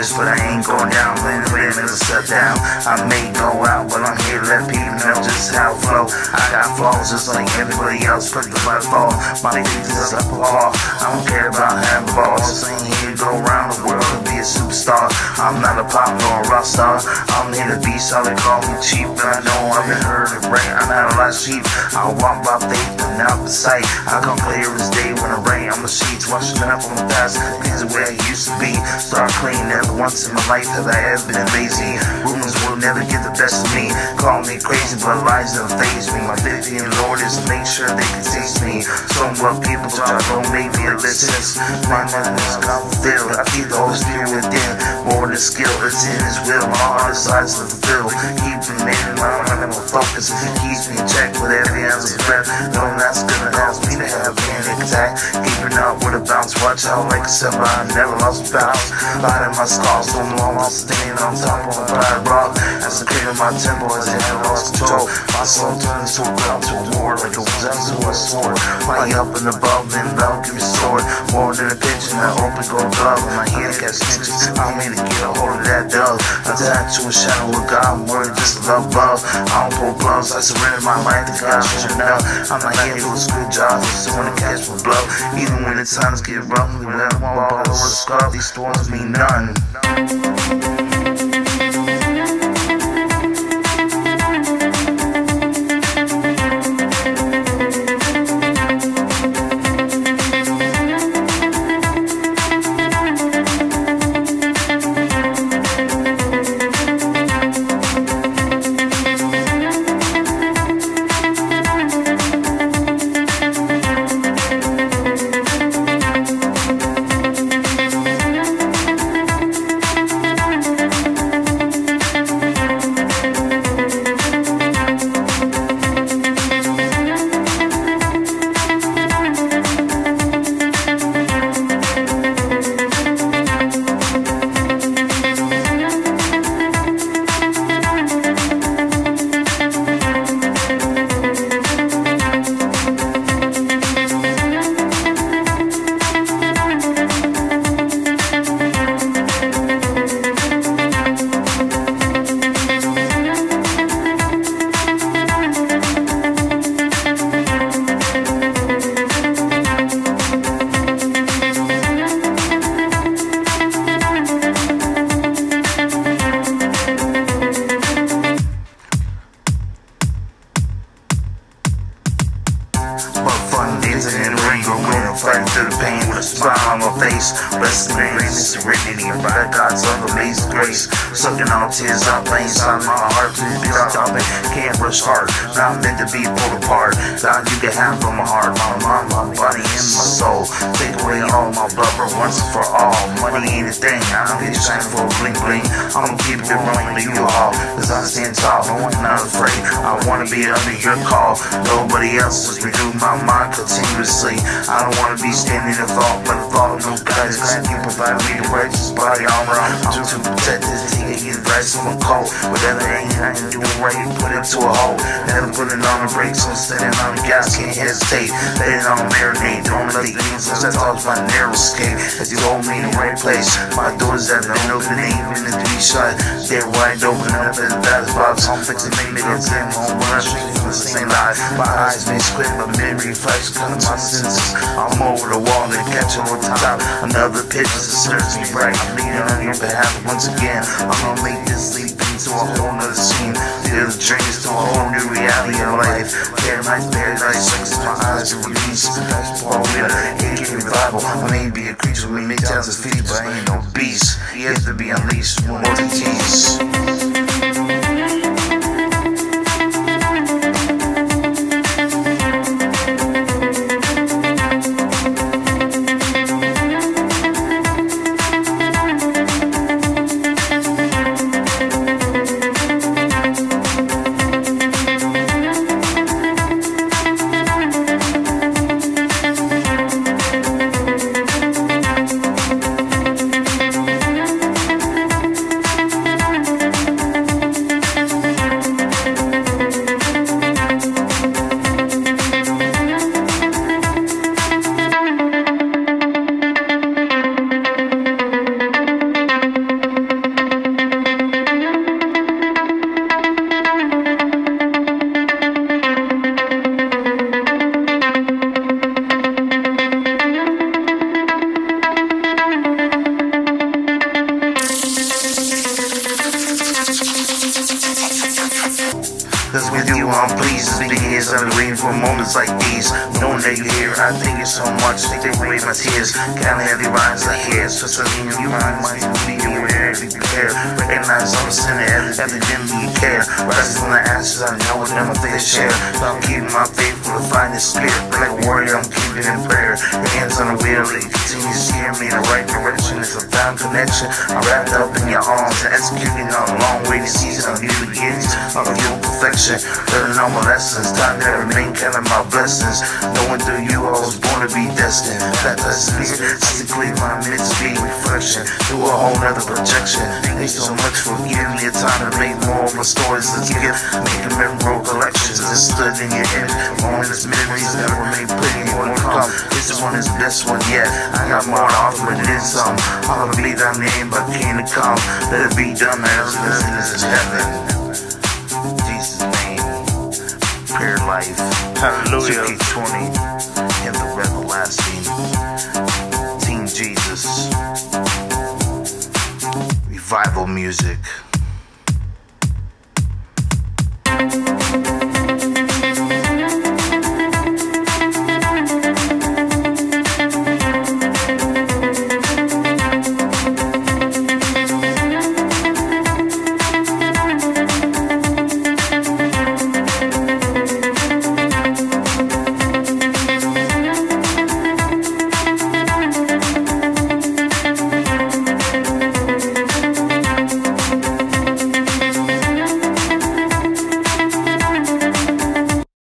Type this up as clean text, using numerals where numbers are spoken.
this, but I ain't going down. When the rain is shut down, I may go out, but I'm here to let people know just how it flow. I got flaws just like everybody else, but the blood fall. My niggas is up a wall. I don't care about having balls. I ain't here to go around the world and be a superstar. I'm not a pop nor a rock star. I'm here to be solid, call me cheap, but I know I've been heard it right. I'm not a lot of sheep. I walk by faith and not the sight. I come clear as day when it rain. I'm the sheets washing up on the past. Things are where I used to be. Start clean. Never once in my life have I ever been lazy. Rumors will never get the best of me. Call me crazy, but lies don't faze me. My 50 and Lord is to make sure they can taste me. Some rough people try to make me a listen. My mind is confident. I keep the Holy Spirit within. More than skill, it's in His will. My heart decides to fulfill. Keep me in my mind and my focus. Keeps me in check with every ounce of breath. No, that's gonna help me to have panic attack. Keeping up with a bounce. Watch out like a silver. I never lost bounce. Light in my scars, don't know I'm standing on top of a fire rock. As I clear my temple, as I have lost control. My soul turns to a ground to a war like a possessor to a sword. Fly up and above, then love can be restored. More than a pigeon, an open gold glove. And my hand catch stitches. I'm here to get a hold of that dove. Attached to a shadow of God, word just love. I don't pull gloves, I surrender my life to God. Should know I'm not here to do a screw job. I still wanna catch my blow. Even when the times get rough, we let them all ball or a scarf. These storms mean none. And the ring go going, fighting through the pain with a smile on my face. Blessed in greatness, serenity, and by God's amazing grace. Sucking all tears out, playing inside my heart. Please be stopping, can't rush hard. Not meant to be pulled apart. God, you can have from my heart, my mind, my body, and my soul. Take away all my blubber once and for all. Money ain't a thing, I don't get shine for a bling bling. I'm gonna keep it rolling to you all, cause I stand tall, no one's not afraid. I wanna be under your call. Nobody else has renewed my mind continuously. I don't wanna be standing in thought, but a thought of no guidance. Cause you provide me the righteous body armor. I'm to protect this thing and get advice from a cold. Whatever ain't I ain't doing right, put it to a hole. Never putting on the brakes, I'm standing on the gas, can't hesitate. Let it on marinate, don't let the angels that talks my narrow escape. As you hold me in the right place, my doors that don't open, ain't even to be shut. They're wide open up at the baddest box. I'm fixing maybe that's in home when I street from the same life. My eyes may squint, but memory flashes come to my senses. I'm over the wall and catch it on top. Another picture that serves me right. I'm leaning on your behalf once again. I'm gonna make this leap into a whole nother scene. Feel the dreams to a whole new reality of life. Paradise, sex, my eyes are released. That's Paul Wheeler, AK Revival. I may be a creature with many talents of feet, but I ain't no beast. He has to be unleashed. One more to tease. Cause with you I'm pleased. It's been years I've been waiting for moments like these. Knowing that you're here, I thank you so much. They take away my tears. Counting every rise I hear. So something you mind might be aware, be prepared. Recognize I'm a sinner, evidently you care. Rising from the ashes, I know it's never fair share. So I'm keeping my faith for the finest spirit. Like a warrior, I'm keeping in prayer. The hands on the wheel, it continues to steer me in the right direction. It's a found connection. I'm wrapped up in your arms and executing on a long waiting season of new beginnings, of your perfection. Learning all my lessons, time that remain counting my blessings. Knowing through you I was born to be destined. That destiny is to clear my meant to be reflection through a whole nother projection. Thanks so much for giving me a time to make more of my stories. Let's get making memorable collections. It stood in your image, moments, memories that were made plenty more to come. This one is the best one yet. I got more to offer and then some. I'll be thy name, but came to come. Let it be done as this is heaven. Jesus' name, prayer life, hallelujah. 2K20 in the everlasting. Team Jesus, revival music.